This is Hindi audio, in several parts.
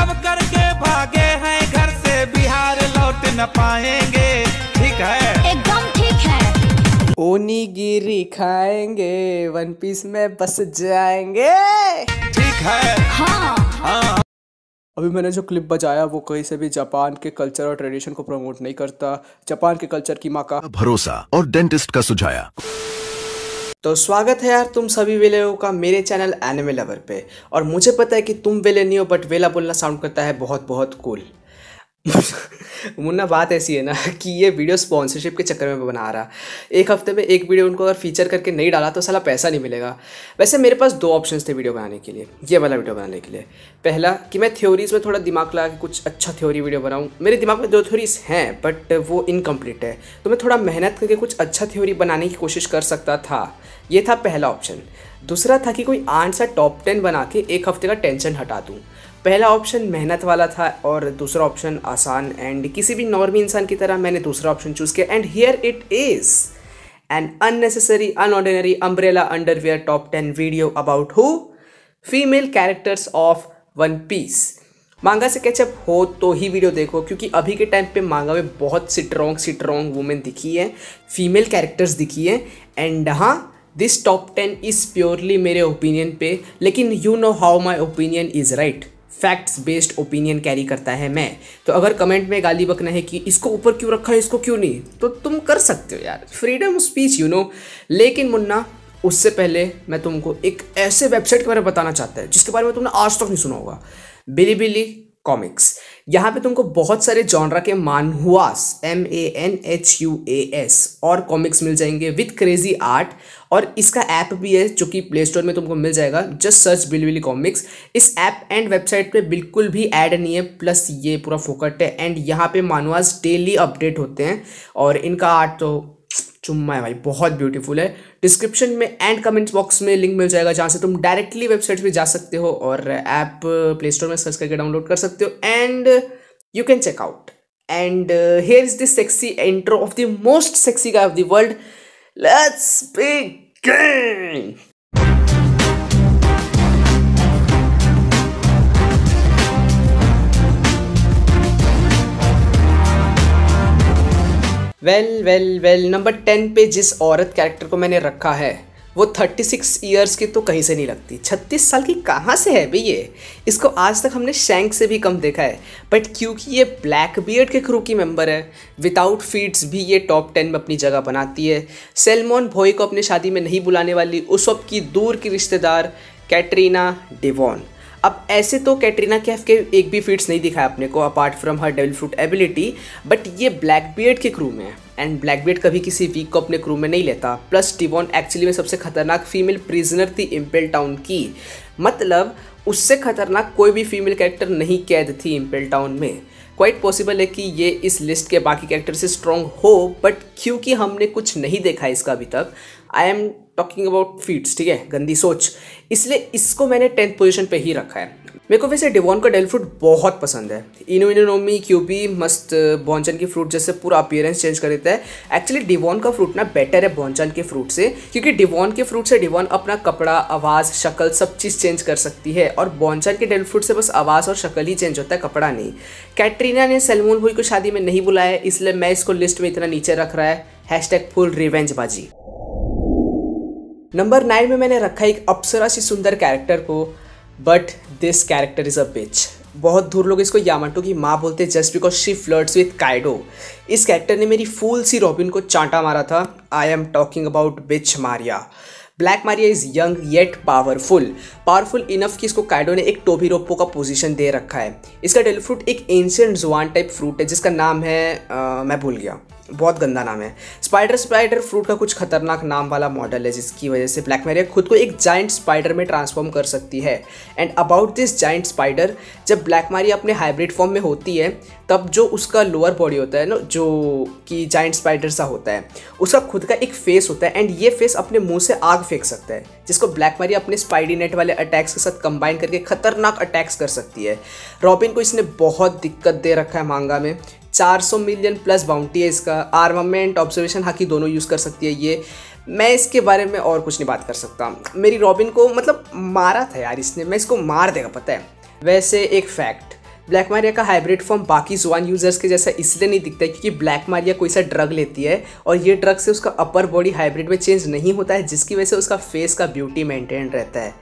लव करके भागे हैं घर से, बिहार लौट न पाएंगे। ठीक है, एकदम ठीक है। ओनीगिरी खाएंगे, वन पीस में बस जाएंगे। ठीक है। हाँ। अभी मैंने जो क्लिप बजाया वो कहीं से भी जापान के कल्चर और ट्रेडिशन को प्रमोट नहीं करता। जापान के कल्चर की माँ का भरोसा और डेंटिस्ट का सुझाया। तो स्वागत है यार तुम सभी वेले लोगों का मेरे चैनल एनिमे लवर पे। और मुझे पता है कि तुम वेले नहीं हो, बट वेला बोलना साउंड करता है बहुत बहुत कूल। मुन्ना बात ऐसी है ना कि ये वीडियो स्पॉन्सरशिप के चक्कर में बना रहा। एक हफ्ते में एक वीडियो उनको अगर फीचर करके नहीं डाला तो साला पैसा नहीं मिलेगा। वैसे मेरे पास दो ऑप्शंस थे वीडियो बनाने के लिए, ये वाला वीडियो बनाने के लिए। पहला कि मैं थ्योरीज़ में थोड़ा दिमाग लगा के कुछ अच्छा थ्योरी वीडियो बनाऊँ। मेरे दिमाग में दो थ्योरीज हैं बट वो इनकम्प्लीट है, तो मैं थोड़ा मेहनत करके कुछ अच्छा थ्योरी बनाने की कोशिश कर सकता था। ये था पहला ऑप्शन। दूसरा था कि कोई आंट सा टॉप 10 बना के एक हफ्ते का टेंशन हटा दूँ। पहला ऑप्शन मेहनत वाला था और दूसरा ऑप्शन आसान, एंड किसी भी नॉर्मल इंसान की तरह मैंने दूसरा ऑप्शन चूज़ किया। And here it is an unnecessary unordinary umbrella underwear top 10 video about who female characters of One Piece. Manga से कैचअप हो तो ही वीडियो देखो, क्योंकि अभी के टाइम पे मांगा में बहुत स्ट्रॉन्ग वुमेन दिखी है, फीमेल कैरेक्टर्स दिखी है। एंड हाँ, दिस टॉप 10 इज़ प्योरली मेरे ओपिनियन पे, लेकिन you know how my opinion is right. Facts based opinion carry करता है मैं। तो अगर कमेंट में गाली बकना है कि इसको ऊपर क्यों रखा है, इसको क्यों नहीं, तो तुम कर सकते हो यार, freedom of speech you know. लेकिन मुन्ना, उससे पहले मैं तुमको एक ऐसे वेबसाइट के बारे में बताना चाहता है जिसके बारे में तुमने आज तक नहीं सुना होगा, बिलीबिली कॉमिक्स। यहाँ पे तुमको बहुत सारे जॉनरा के मानहुआस MANHUAS और कॉमिक्स मिल जाएंगे विथ क्रेजी आर्ट। और इसका ऐप भी है जो कि प्ले स्टोर में तुमको मिल जाएगा, जस्ट सर्च बिलीबिली कॉमिक्स। इस ऐप एंड वेबसाइट पे बिल्कुल भी ऐड नहीं है, प्लस ये पूरा फोकट है। एंड यहाँ पे मानहुआस डेली अपडेट होते हैं और इनका आर्ट तो चुम्मा है भाई, बहुत ब्यूटीफुल है। डिस्क्रिप्शन में एंड कमेंट्स बॉक्स में लिंक मिल जाएगा जहाँ से तुम डायरेक्टली वेबसाइट पे जा सकते हो और ऐप प्ले स्टोर में सर्च करके डाउनलोड कर सकते हो and you can check out. And here is this sexy intro of the most sexy guy of the world. Let's begin. Well number 10 पे जिस औरत कैरेक्टर को मैंने रखा है वो 36 ईयर्स की तो कहीं से नहीं लगती। 36 साल की कहाँ से है भाई ये? इसको आज तक हमने शैंक से भी कम देखा है, बट क्योंकि ये ब्लैक बियर्ड के क्रू की मेंबर है, विदाउट फीड्स भी ये टॉप 10 में अपनी जगह बनाती है। सैलमन भोई को अपनी शादी में नहीं बुलाने वाली उस वक्त की दूर की रिश्तेदार कैटरीना डेवॉन। अब ऐसे तो कैटरीना कैफ के एक भी फीट्स नहीं दिखाया अपने को apart from her devil fruit ability, but ये ब्लैक बियर्ड के क्रू में है एंड ब्लैक बियर्ड कभी किसी वीक को अपने क्रू में नहीं लेता। प्लस डेवॉन एक्चुअली में सबसे खतरनाक फीमेल प्रिजनर थी इम्पेल टाउन की, मतलब उससे खतरनाक कोई भी फीमेल कैरेक्टर नहीं कैद थी इम्पेल टाउन में। क्वाइट पॉसिबल है कि ये इस लिस्ट के बाकी कैरेक्टर से स्ट्रॉन्ग हो, बट क्योंकि हमने कुछ नहीं देखा है इसका अभी तक, I am talking about feats, ठीक है, गंदी सोच, इसलिए इसको मैंने 10th पोजीशन पे ही रखा है। मेरे को वैसे डेवॉन का डेविल फ्रूट बहुत पसंद है। इनोमी क्यूबी मस्त बॉन्चन के फ्रूट जैसे पूरा अपीयरेंस चेंज कर देता है। एक्चुअली डेवॉन का फ्रूट ना बेटर है बॉन्चन के फ्रूट से, क्योंकि डेवॉन के फ्रूट से डेवॉन अपना कपड़ा, आवाज़, शक्ल सब चीज़ चेंज कर सकती है, और बॉन्चन के डेविल फ्रूट से बस आवाज़ और शक्ल ही चेंज होता है, कपड़ा नहीं। कैटरीना ने सैलमन भोई को शादी में नहीं बुलाया, इसलिए मैं इसको लिस्ट में इतना नीचे रख रहा है। #फुल रिवेंज बाजी। नंबर 9 में मैंने रखा एक अप्सरा सी सुंदर कैरेक्टर को, but this character is a bitch. बहुत दूर लोग इसको यामाटो की माँ बोलते हैं just because she flirts with Kaido. इस कैरेक्टर ने मेरी फूल सी रॉबिन को चांटा मारा था। I am talking about bitch Maria. Black Maria is young yet powerful enough कि इसको काइडो ने एक टोबीरोप्पो का पोजीशन दे रखा है। इसका डेविल फ्रूट एक एंशिएंट जुआन टाइप फ्रूट है जिसका नाम है मैं भूल गया, बहुत गंदा नाम है। स्पाइडर फ्रूट का कुछ खतरनाक नाम वाला मॉडल है जिसकी वजह से ब्लैक मैरिया खुद को एक जाइंट स्पाइडर में ट्रांसफॉर्म कर सकती है। And about this giant spider, जब ब्लैक मैरिया अपने हाइब्रिड फॉर्म में होती है तब जो उसका लोअर बॉडी होता है ना, जो कि जाइंट स्पाइडर सा होता है, उसका खुद का एक फेस होता है एंड ये फेस अपने मुंह से आग फेंक सकता है, जिसको ब्लैक मैरिया अपने स्पाइडी नेट वाले अटैक्स के साथ कंबाइन करके खतरनाक अटैक्स कर सकती है। रॉबिन को इसने बहुत दिक्कत दे रखा है मांगा में। 400 मिलियन प्लस बाउंटी है इसका। आर्मामेंट, ऑब्जर्वेशन, हाकी दोनों यूज़ कर सकती है ये। मैं इसके बारे में और कुछ नहीं बात कर सकता। मेरी रॉबिन को मतलब मारा था यार इसने, मैं इसको मार देगा पता है। वैसे एक फैक्ट, ब्लैक मारिया का हाइब्रिड फॉर्म बाकी जुआन यूजर्स के जैसा इसलिए नहीं दिखता है क्योंकि ब्लैक मारिया कोई सा ड्रग लेती है और ये ड्रग से उसका अपर बॉडी हाइब्रिड में चेंज नहीं होता है, जिसकी वजह से उसका फेस का ब्यूटी मेंटेन रहता है।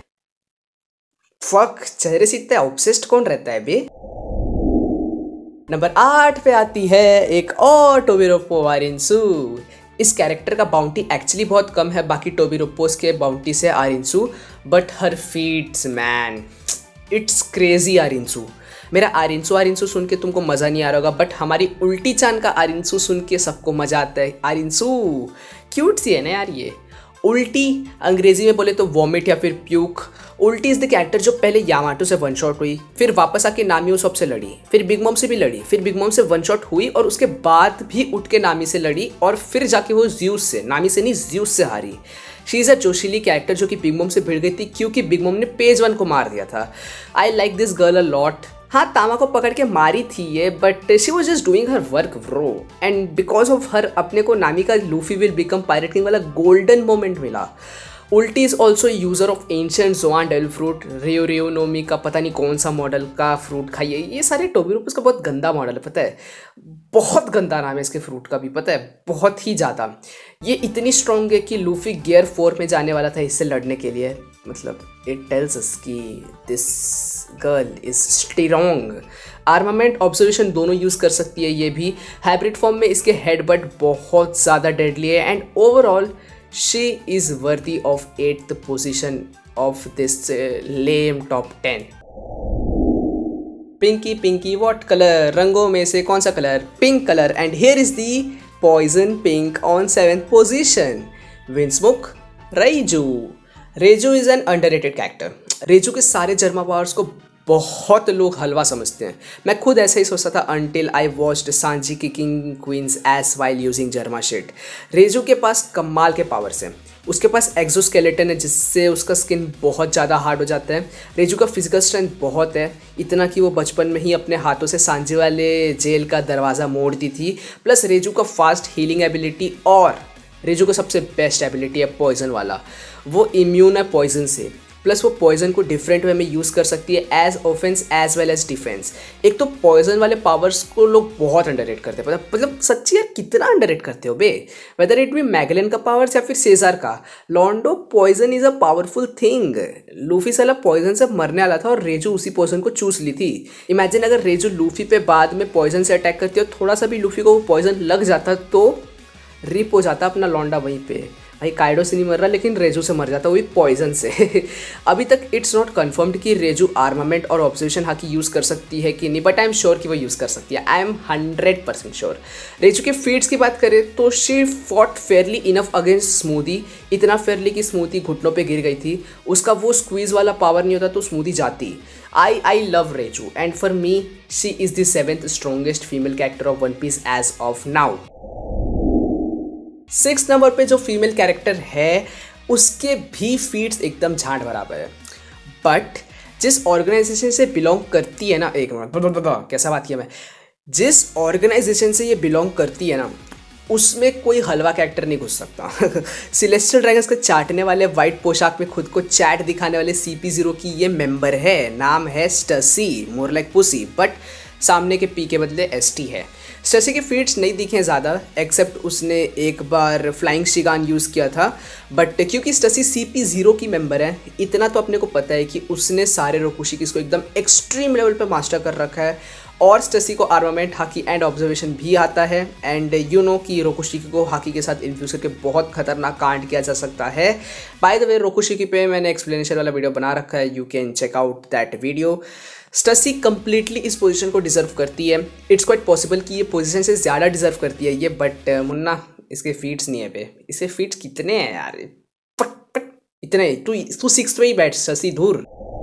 फक, चेहरे से इतना ऑब्सेस्ड कौन रहता है बे। नंबर 8 पे आती है एक और टोबिरोप्पो आरिंसू। इस कैरेक्टर का बाउंटी एक्चुअली बहुत कम है बाकी टोबिरोप्पोस के बाउंटी से आरिंसू, but her feats man, it's crazy आरिंसू। मेरा आरिंसू सुन के तुमको मज़ा नहीं आ रहा होगा, बट हमारी उल्टी चान का आरिंसू सुन के सबको मज़ा आता है। आरिंसू क्यूट सी है ना यार ये। उल्टी अंग्रेजी में बोले तो वॉमिट या फिर प्यूक। उल्टी इज़ द कैरेक्टर जो पहले यामाटो से वन शॉट हुई, फिर वापस आके नामी उसॉप से लड़ी, फिर बिग मॉम से भी लड़ी, फिर बिग मॉम से वन शॉट हुई और उसके बाद भी उठ के नामी से लड़ी और फिर जाके वो ज़्यूस से, नामी से नहीं ज़्यूस से हारी। शी इज़ अ जोशीली कैरेक्टर जो कि बिग मॉम से भिड़ गई थी क्योंकि बिग मॉम ने पेज 1 को मार दिया था। I like this girl a lot. हाँ, तामा को पकड़ के मारी थी ये, but she was just doing her work bro, and because of her अपने को नामी का Luffy will become pirate king वाला गोल्डन मोमेंट मिला। Ulti is also user of ancient Zoan डेल फ्रूट। रेयो नोमी का पता नहीं कौन सा मॉडल का फ्रूट खाइए। ये सारे टोबिरोप्पोस का बहुत गंदा मॉडल है, पता है, बहुत गंदा नाम है इसके फ्रूट का भी, पता है, बहुत ही ज़्यादा। ये इतनी स्ट्रॉन्ग है कि लूफी गियर 4 में जाने वाला था इससे लड़ने के लिए। मतलब इट टेल्स अस कि this girl is strong. Armament observation दोनों यूज़ कर सकती है ये भी। हाइब्रिड फॉर्म में इसके हेडबट बहुत ज़्यादा डेडली है and overall she is worthy of 8th position of this lame top 10. Pinky what colour? रंगों में से कौन सा colour? Pink colour. And here is the poison pink on 7th position. Vinsmoke Reiju is an underrated character. Reiju के सारे जर्मा पावर्स को बहुत लोग हलवा समझते हैं। मैं खुद ऐसा ही सोचता था until I watched Sanji kicking Queen's ass while using Germa shit. Reiju के पास कमाल के पावर्स हैं। उसके पास एक्सोस्केलेटन है जिससे उसका स्किन बहुत ज़्यादा हार्ड हो जाता है। रेजू का फिजिकल स्ट्रेंथ बहुत है, इतना कि वो बचपन में ही अपने हाथों से सांजी वाले जेल का दरवाज़ा मोड़ दी थी। प्लस रेजू का फास्ट हीलिंग एबिलिटी, और रेजू का सबसे बेस्ट एबिलिटी है पॉइजन वाला। वो इम्यून है पॉइजन से, प्लस वो पॉइजन को डिफरेंट वे में यूज़ कर सकती है as offence as well as defence. एक तो पॉइजन वाले पावर्स को लोग बहुत अंडररेट करते हैं, मतलब सच्ची यार कितना अंडररेट करते हो बे। वेदर इट बी मैगलेन का पावर्स या फिर सेजार का, लॉन्डो poison is a powerful thing. Luffy साला पॉइजन से मरने वाला था और रेजू उसी पॉइजन को चूस ली थी। इमेजिन अगर रेजू लूफी पे बाद में पॉइजन से अटैक करती है, थोड़ा सा भी लूफी को वो पॉइजन लग जाता तो रिप हो जाता अपना लौंडा वहीं पे। भाई काइडो से नहीं मर रहा लेकिन रेजू से मर जाता, वो भी पॉइजन से। अभी तक इट्स नॉट कन्फर्म्ड कि रेजू आर्मामेंट और ऑब्जर्वेशन हाकी यूज़ कर सकती है कि नहीं, बट आई एम श्योर कि वो यूज़ कर सकती है। I am 100% sure. रेजू के फीट्स की बात करें तो she fought fairly enough against Smoothie. इतना फेयरली कि स्मूदी घुटनों पे गिर गई थी। उसका वो स्क्वीज वाला पावर नहीं होता तो स्मूदी जाती। I love Reiju and for me she is the 7th strongest female character of One Piece as of now. 6 number पे जो फीमेल कैरेक्टर है उसके भी फीट्स एकदम झांट बराबर है, बट जिस ऑर्गेनाइजेशन से बिलोंग करती है ना, एक मिनट कैसा बात किया मैं, जिस ऑर्गेनाइजेशन से ये बिलोंग करती है ना उसमें कोई हलवा कैरेक्टर नहीं घुस सकता। सिलेस्टियल ड्रैगन्स को चाटने वाले वाइट पोशाक में खुद को चैट दिखाने वाले CP0 की ये मेंबर है। नाम है Stussy, more like pussy, but सामने के पी के बदले ST है। स्टसी के फीट्स नहीं दिखे ज़्यादा, एक्सेप्ट उसने एक बार फ्लाइंग शिगान यूज़ किया था, बट क्योंकि स्टसी CP0 की मेंबर है इतना तो अपने को पता है कि उसने सारे रोकुशिकीस को एकदम एक्सट्रीम लेवल पे मास्टर कर रखा है। और स्टसी को आर्मामेंट, हाकी एंड ऑब्जर्वेशन भी आता है। एंड यू नो कि रोकुशिकी को हाकी के साथ इन्फ्यूज करके बहुत खतरनाक कांड किया जा सकता है। बाय द वे रोकुशिकी पे मैंने एक्सप्लेनेशन वाला वीडियो बना रखा है, you can check out that video. Stussy completely इस पोजीशन को डिजर्व करती है। इट्स क्वाइट पॉसिबल कि ये पोजीशन से ज़्यादा डिजर्व करती है ये, बट मुन्ना इसके फीट्स नहीं है पे। इसके फीट्स कितने हैं यार? इतने। तू 6th पे ही बैठ स्टसी, दूर।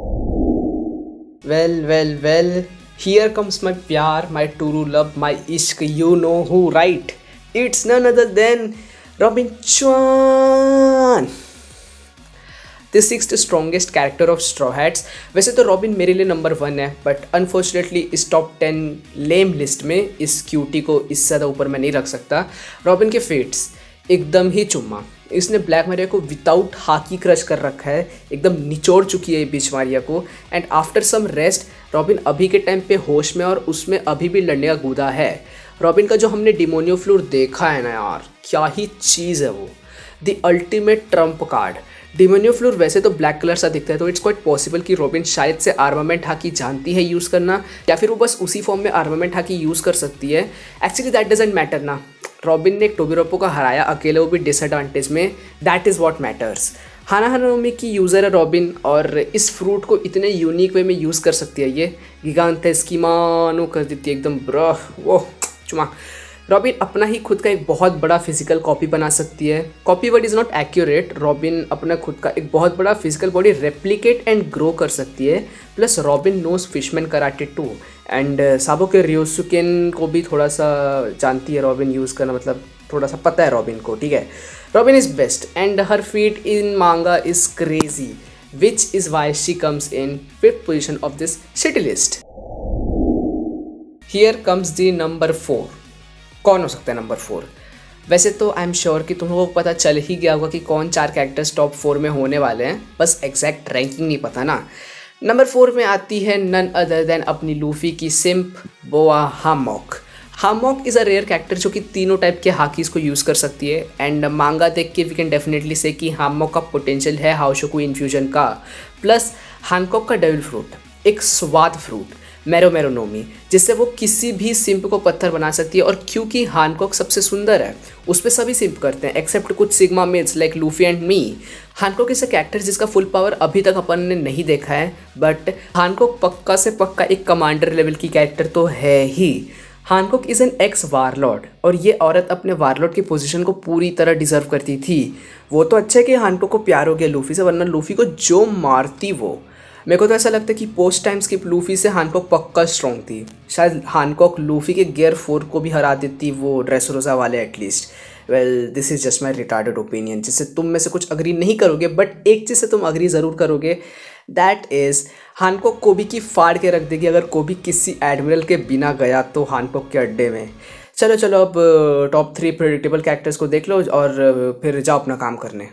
वेल हियर कम्स माई प्यार, माई टूरू लव, माई इश्क, you know who right, it's none other than Robin चुआन, the 6th strongest character of straw hats. वैसे तो रॉबिन मेरे लिए नंबर 1 है, बट अनफॉर्चुनेटली इस टॉप 10 लेम लिस्ट में इस क्यूटी को इससे ज़्यादा ऊपर मैं नहीं रख सकता। रॉबिन के फेट्स एकदम ही चुम्मा, इसने ब्लैक मारिया को विदाउट हाकी क्रश कर रखा है, एकदम निचोड़ चुकी है ये बीच मारिया को। And after some rest Robin अभी के टाइम पे होश में और उसमें अभी भी लड़ने का गुदा है। रॉबिन का जो हमने डिमोनियो फ्लूर देखा है ना यार, क्या ही चीज़ है वो, the ultimate trump card. Demonio Fleur वैसे तो ब्लैक कलर सा दिखता है, तो इट्स क्वाइट पॉसिबल कि रॉबिन शायद से आर्मामेंट हाकी जानती है यूज़ करना, या फिर वो बस उसी फॉर्म में आर्मामेंट हाकी यूज़ कर सकती है। एक्चुअली दैट डजेंट मैटर ना, रॉबिन ने एक टोबिरोपो को हराया अकेले, वो भी डिसएडवांटेज में, that is what matters. Hana Hanami की यूज़र है रॉबिन, और इस फ्रूट को इतने यूनिक वे में यूज़ कर सकती है ये, गिगांथेस की मानो कर देती है एकदम ब्रो, वो चुमा। रॉबिन अपना ही खुद का एक बहुत बड़ा फिजिकल कॉपी बना सकती है। Copy word is not accurate, Robin अपना खुद का एक बहुत बड़ा physical body replicate and grow कर सकती है। Plus Robin knows fishman karate too, and Sabo के रियोसुकेन को भी थोड़ा सा जानती है रॉबिन यूज़ करना, मतलब थोड़ा सा पता है रॉबिन को, ठीक है। Robin is best and her feat in manga is crazy, which is why she comes in 5th position of this shitty list. Here comes the number 4। कौन हो सकता है नंबर 4? वैसे तो आई एम श्योर कि तुम लोगों को पता चल ही गया होगा कि कौन 4 कैरेक्टर्स टॉप 4 में होने वाले हैं, बस एग्जैक्ट रैंकिंग नहीं पता ना। नंबर 4 में आती है नन अदर देन अपनी लूफी की simp Boa Hancock. Hancock is a rare character जो कि तीनों टाइप के हाकीज़ को यूज़ कर सकती है, एंड मांगा देख के वी कैन डेफिनेटली से कि हामॉक का पोटेंशियल है हाओशोकु इन्फ्यूजन का। प्लस हानकॉक का डेविल फ्रूट, एक स्वाद फ्रूट मैरो मैरोनोमी, जिससे वो किसी भी सिंप को पत्थर बना सकती है। और क्योंकि हानकॉक सबसे सुंदर है, उस पर सभी सिंप करते हैं एक्सेप्ट कुछ sigma males like Luffy and me. Hancock is a character जिसका फुल पावर अभी तक अपन ने नहीं देखा है, बट हानकॉक पक्का से पक्का एक कमांडर लेवल की कैरेक्टर तो है ही। Hancock is an ex warlord, और ये औरत अपने वारलॉर्ड की पोजीशन को पूरी तरह डिजर्व करती थी। वो तो अच्छा है कि हानकॉक को प्यार हो गया लूफी से, वरना लूफी को जो मारती वो। मेरे को तो ऐसा लगता है कि पोस्ट टाइम स्किप लूफी से हानकॉक पक्का स्ट्रॉन्ग थी। शायद हानकॉक लूफी के गियर 4 को भी हरा देती, वो ड्रेसरोजा वाले at least. Well this is just my retarded opinion, जिससे तुम में से कुछ अग्री नहीं करोगे, बट एक चीज़ से तुम अग्री ज़रूर करोगे, दैट इज़ हानकॉक कोबी की फाड़ के रख देगी अगर कोबी किसी एडमिरल के बिना गया तो हानकॉक के अड्डे में। चलो अब टॉप 3 प्रेडिक्टेबल कैरेक्टर्स को देख लो और फिर जाओ अपना काम करने।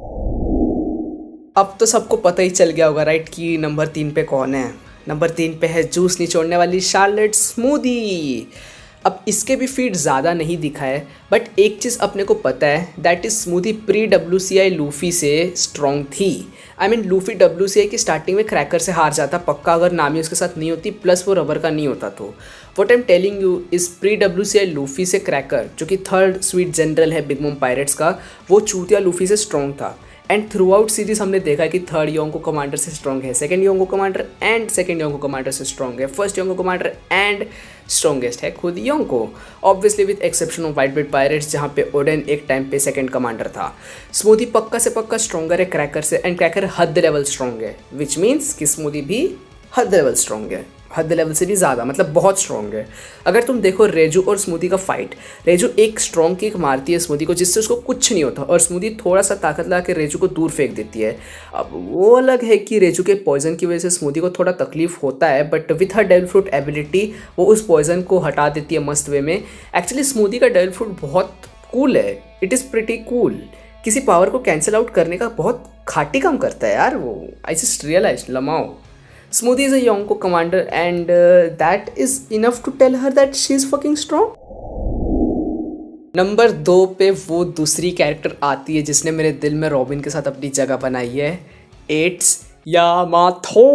अब तो सबको पता ही चल गया होगा राइट कि नंबर 3 पे कौन है। नंबर 3 पे है जूस निचोड़ने वाली शार्लेट स्मूदी। अब इसके भी फीड ज़्यादा नहीं दिखा है, बट एक चीज़ अपने को पता है, that is Smoothie pre WCI Luffy से स्ट्रॉन्ग थी। आई मीन लूफी WCI की स्टार्टिंग में क्रैकर से हार जाता पक्का अगर नामी उसके साथ नहीं होती, प्लस वो रबर का नहीं होता। तो what I am telling you is pre WCI Luffy से क्रैकर, जो कि 3rd स्वीट जनरल है बिग मॉम पायरेट्स का, वो चूतिया लूफी से स्ट्रॉन्ग था। एंड थ्रू आउट सीरीज हमने देखा है कि 3rd योंगो कमांडर से स्ट्रॉन्ग है, 2nd Yonko commander and 2nd Yonko commander से स्ट्रॉन्ग है, 1st Yonko commander and strongest है खुद Yonko, obviously with exception of Whitebeard pirates जहाँ पे ओडेन एक टाइम पे 2nd कमांडर था। स्मूदी पक्का से पक्का स्ट्रॉन्गर है क्रैकर से, एंड क्रैकर हद लेवल स्ट्रॉन्ग है, विच मीन्स कि स्मूदी भी हद लेवल स्ट्रॉन्ग है, हद लेवल से भी ज़्यादा, मतलब बहुत स्ट्रॉन्ग है। अगर तुम देखो रेजू और स्मूदी का फाइट, रेजू एक स्ट्रॉन्ग किक मारती है स्मूदी को जिससे उसको कुछ नहीं होता, और स्मूदी थोड़ा सा ताकत लगा के रेजू को दूर फेंक देती है। अब वो अलग है कि रेजू के पॉइजन की वजह से स्मूदी को थोड़ा तकलीफ होता है, but with her devil fruit ability वो उस पॉइजन को हटा देती है मस्त वे में। एक्चुअली स्मूदी का डेविल फ्रूट बहुत कूल है, इट इज़ प्रिटी कूल। किसी पावर को कैंसिल आउट करने का बहुत खाटी काम करता है यार वो, I just realize lmao. Smoothie is a Yonko commander and that is enough to tell her that she is fucking strong. Number 2 पे वो दूसरी कैरेक्टर आती है जिसने मेरे दिल में रॉबिन के साथ अपनी जगह बनाई है, इट्स यामातो।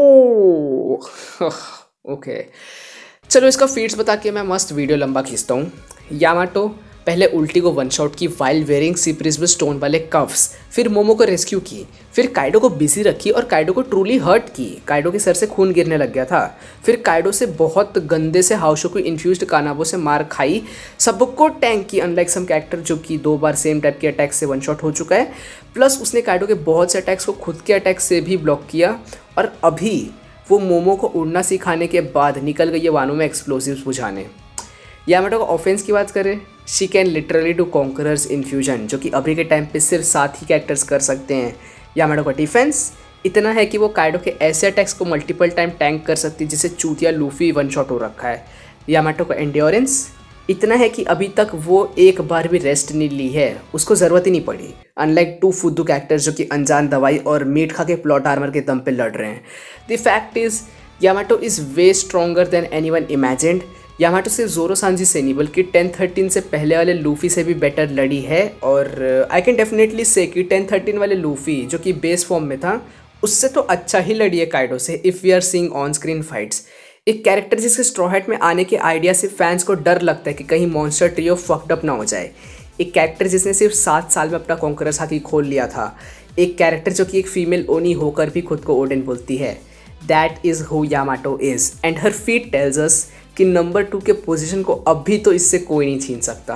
ओके चलो इसका फीड्स बता के मैं मस्त वीडियो लंबा खींचता हूँ। यामाटो पहले उल्टी को 1 शॉट की while wearing sea prism stone वाले कफ्स, फिर मोमो को रेस्क्यू की, फिर काइडो को बिजी रखी और काइडो को ट्रूली हर्ट की। काइडो के सर से खून गिरने लग गया था, फिर काइडो से बहुत गंदे से हाउशोकु इन्फ्यूज्ड कानाबो से मार खाई, सबको टैंक की अनलाइक सम कैरेक्टर जो कि 2 बार सेम टाइप के अटैक से 1 शॉट हो चुका है। प्लस उसने काइडो के बहुत से अटैक्स को खुद के अटैक से भी ब्लॉक किया, और अभी वो मोमो को उड़ना सिखाने के बाद निकल गई है वानों में एक्सप्लोजिव्स बुझाने। यामाटो का ऑफेंस की बात करें, she can literally do conqueror's infusion, जो कि अभी के टाइम पे सिर्फ 7 ही कैरेक्टर्स कर सकते हैं। यामाटो का डिफेंस इतना है कि वो काइडो के ऐसे अटैक्स को मल्टीपल टाइम टैंक कर सकती है जिससे चूतिया लूफी 1 शॉट हो रखा है। यामाटो का एंड्योरेंस इतना है कि अभी तक वो एक बार भी रेस्ट नहीं ली है, उसको ज़रूरत ही नहीं पड़ी। अनलाइक टू फुद्दू कैरेक्टर्स जो कि अनजान दवाई और मीट खा के प्लॉट आर्मर के दम पे लड़ रहे हैं। The fact is Yamato is way stronger than anyone imagined. Yamato सिर्फ ज़ोरो सांजी से नहीं बल्कि 1013 से पहले वाले लूफी से भी बेटर लड़ी है। और आई कैन डेफिनेटली से कि 1013 वाले लूफी जो कि बेस फॉर्म में था उससे तो अच्छा ही लड़ी है काइडो से, if we are seeing on screen fights. एक कैरेक्टर जिसके स्ट्रॉ हैट में आने के आइडिया से फैंस को डर लगता है कि कहीं मॉन्स्टर ट्रियो फक्ड अप ना हो जाए। एक कैरेक्टर जिसने सिर्फ 7 साल में अपना कॉन्करर्स हाथी खोल लिया था। एक कैरेक्टर जो कि एक फीमेल ओनी होकर भी खुद को ओडेन बोलती है। That is who Yamato is and her feat tells us कि नंबर 2 के पोजीशन को अब भी तो इससे कोई नहीं छीन सकता।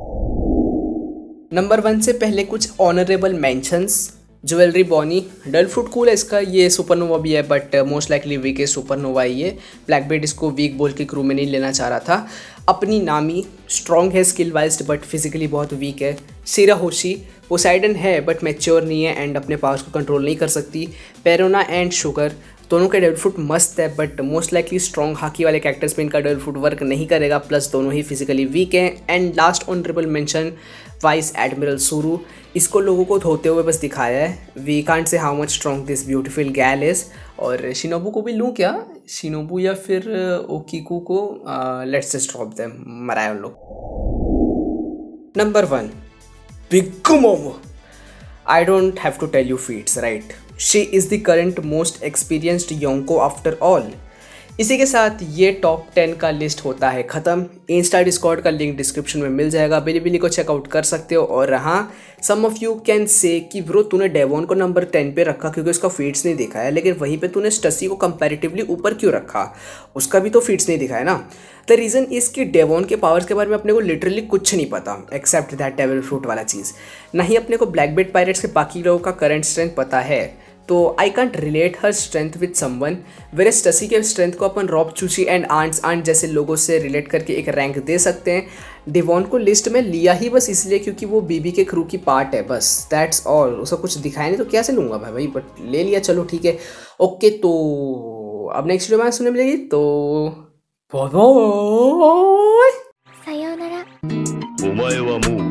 नंबर 1 से पहले कुछ honourable mentions. Jewelry Bonney, devil fruit cool है इसका, ये सुपरनोवा भी है बट मोस्ट लाइकली वीक है सुपरनोवा ही है। ब्लैकबेड इसको वीक बोल के क्रू में नहीं लेना चाह रहा था। अपनी नामी स्ट्रॉन्ग है स्किल वाइज्ड बट फिजिकली बहुत वीक है। सिराहोशी पोसाइडन है बट मैच्योर नहीं है एंड अपने पावर्स को कंट्रोल नहीं कर सकती। पेरोना एंड शुगर दोनों का डेवल फ्रूट मस्त है but most likely strong haki वाले कैरेक्टर्स में इनका डेवल फ्रूट वर्क नहीं करेगा, प्लस दोनों ही फिजिकली वीक हैं। And last honourable mention vice admiral Tsuru, इसको लोगों को धोते हुए बस दिखाया है। We can't say how much strong this beautiful gal is. और शिनोबू को भी लूँ क्या, शिनोबू या फिर ओकीकू को, लेट्स जस्ट ड्रॉप देम, मराए उन लोग। Number 1 big momo. I don't have to tell you feats right, she is the current most experienced Yonko after all. इसी के साथ ये टॉप 10 का लिस्ट होता है ख़त्म। इंस्टा डिस्कॉर्ड का लिंक डिस्क्रिप्शन में मिल जाएगा, बिली को चेकआउट कर सकते हो। और हाँ, सम ऑफ यू कैन से कि ब्रो तूने डेवॉन को नंबर 10 पे रखा क्योंकि उसका फीट्स नहीं दिखा है, लेकिन वहीं पे तूने स्टसी को कंपैरेटिवली ऊपर क्यों रखा, उसका भी तो फीट्स नहीं दिखा है ना। द रीज़न इज़ कि डेवॉन के पावर्स के बारे में अपने को लिटरली कुछ नहीं पता एक्सेप्ट दैट डेविल फ्रूट वाला चीज़। ना ही अपने को ब्लैकबेड पायरेट्स के बाकी लोगों का करंट स्ट्रेंथ पता है, तो I can't relate her strength with someone. वेरे स्टसी के स्ट्रेंथ को अपन रॉब चूची एंड आंट जैसे लोगों से रिलेट करके एक रैंक दे सकते हैं। डिवॉन को लिस्ट में लिया ही बस इसलिए क्योंकि वो बीबी के क्रू की पार्ट है, बस दैट्स ऑल। उसका कुछ दिखाया नहीं तो कैसे लूँगा भाई, बट ले लिया, चलो ठीक है ओके। तो अब नेक्स्ट वीडियो में सुनने मिलेगी, तो बाय बाय। さようなら。 お前はもう